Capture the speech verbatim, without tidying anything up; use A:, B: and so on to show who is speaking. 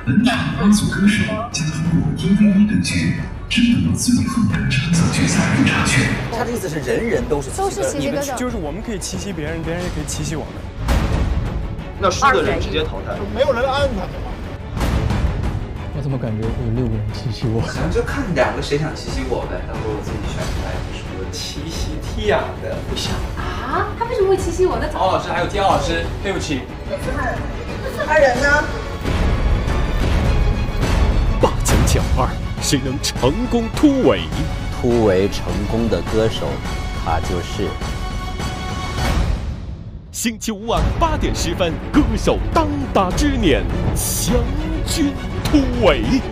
A: 本场二组歌手将通过一 v 一对决，争夺最后的创作决赛入场权。
B: 他的意思是人人都是
C: 都是奇袭歌手，
D: 就是我们可以奇袭别人，别人也可以奇袭我们。
E: 那输的人直接淘汰，
F: 没有人安排的吗？
G: 我怎么感觉会有六个人奇袭我？
H: 咱就看两个谁想奇袭我呗，到时候我自己选出来是什么奇袭踢养的，不想
C: 啊？他为什么会奇袭我呢？
H: 敖老师还有田老师，对不起。
I: 二人呢？
J: 八强抢二，谁能成功突围？
B: 突围成功的歌手，他就是。
J: 星期五晚八点十分，歌手当打之年，强军突围。